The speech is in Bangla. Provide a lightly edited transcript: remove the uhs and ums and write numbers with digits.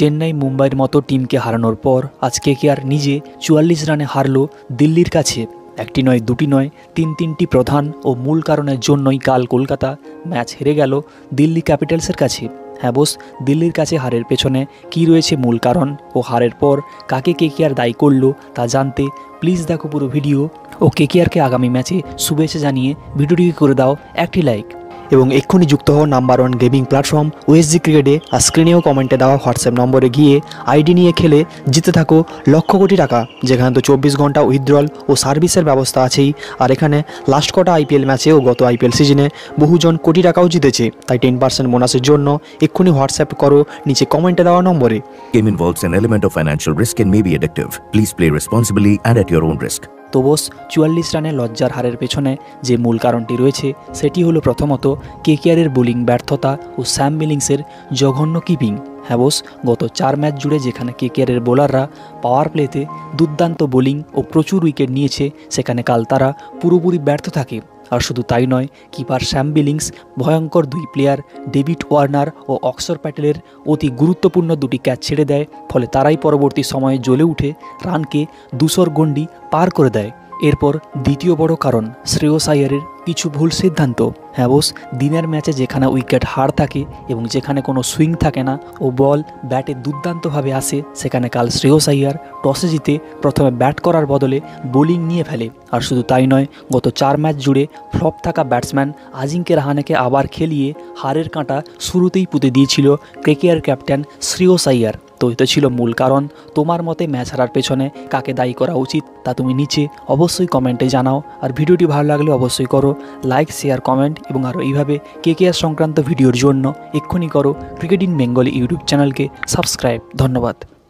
চেন্নাই মুম্বাইয়ের মতো টিমকে হারানোর পর আজ কেকেআর নিজে 44 রানে হারল দিল্লির কাছে। একটি নয়, দুটি নয়, তিনটি প্রধান ও মূল কারণের জন্যই কাল কলকাতা ম্যাচ হেরে গেল দিল্লি ক্যাপিটালসের কাছে। হ্যাঁ বস, দিল্লির কাছে হারের পেছনে কী রয়েছে মূল কারণ ও হারের পর কাকে কেকেআর দায়ী করলো তা জানতে প্লিজ দেখো পুরো ভিডিও ও কেকেআরকে আগামী ম্যাচে শুভেচ্ছা জানিয়ে ভিডিওটিকে করে দাও একটি লাইক এবং এক্ষুনি যুক্ত হও নাম্বার 1 গেমিং প্ল্যাটফর্ম ওএসজি ক্রিকেটে। আর স্ক্রিনেও কমেন্টে দেওয়া হোয়াটসঅ্যাপ নম্বরে গিয়ে আইডি নিয়ে খেলে জিতে থাকো লক্ষ কোটি টাকা, যেখানে তো 24 ঘন্টা উইথড্রল ও সার্ভিসের ব্যবস্থা আছেই। আর এখানে লাস্ট কটা আইপিএল ম্যাচে ও গত আইপিএল সিজনে বহুজন কোটি টাকাও জিতেছে। তাই 10% বোনাসের জন্য এক্ষুনি হোয়াটসঅ্যাপ করো নিচে কমেন্টে দেওয়া নম্বরে। Game involves an element of financial risk and may be addictive. Please play responsibly and at your own risk. তো বস, 44 রানে লজ্জার হারের পেছনে যে মূল কারণটি রয়েছে সেটি হলো প্রথমত কেকেআরের বোলিং ব্যর্থতা ও স্যাম বিলিংসের জঘন্য কিপিং। হ্যাঁ বস, গত 4 ম্যাচ জুড়ে যেখানে কেকেআরের বোলাররা পাওয়ার প্লেতে দুর্দান্ত বোলিং ও প্রচুর উইকেট নিয়েছে, সেখানে কাল তারা পুরোপুরি ব্যর্থ থাকে। আর শুধু তাই নয়, কিপার স্যাম বিলিংস ভয়ঙ্কর 2 প্লেয়ার ডেভিড ওয়ার্নার ও অক্সর প্যাটেলের অতি গুরুত্বপূর্ণ 2টি ক্যাচ ছেড়ে দেয়। ফলে তারাই পরবর্তী সময়ে জ্বলে উঠে রানকে 200 গণ্ডি পার করে দেয়। এরপর দ্বিতীয় বড় কারণ শ্রেয়স আইয়ারের কিছু ভুল সিদ্ধান্ত। হ্যাঁ বস, দিনের ম্যাচে যেখানে উইকেট হার থাকে এবং যেখানে কোনো সুইং থাকে না ও বল ব্যাটে দুর্দান্তভাবে আসে, সেখানে কাল শ্রেয়স আইয়ার টসে জিতে প্রথমে ব্যাট করার বদলে বোলিং নিয়ে ফেলে। আর শুধু তাই নয়, গত 4 ম্যাচ জুড়ে ফ্লপ থাকা ব্যাটসম্যান আজিঙ্কে রাহানেকে আবার খেলিয়ে হারের কাঁটা শুরুতেই পুঁতে দিয়েছিল কেকেআর ক্যাপ্টেন শ্রেয়স আইয়ার। তো এটা ছিল মূল কারণ। তোমার মতে ম্যাচ হারার পেছনে কাকে দায়ী করা উচিত তা তুমি নিচে অবশ্যই কমেন্টে জানাও। আর ভিডিওটি ভালো লাগলে অবশ্যই করো লাইক, শেয়ার, কমেন্ট এবং আরও এইভাবে কেকেআর সংক্রান্ত ভিডিওর জন্য এক্ষুনি করো ক্রিকেট ইন বেঙ্গলি ইউটিউব চ্যানেলকে সাবস্ক্রাইব। ধন্যবাদ।